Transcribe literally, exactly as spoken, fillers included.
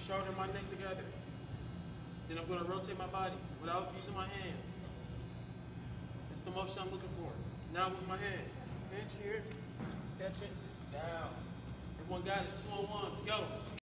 shoulder and my neck together. Then I'm gonna rotate my body without using my hands. That's the motion I'm looking for. Now with my hands. Pinch here, catch it, down. Everyone got it, two on ones, go.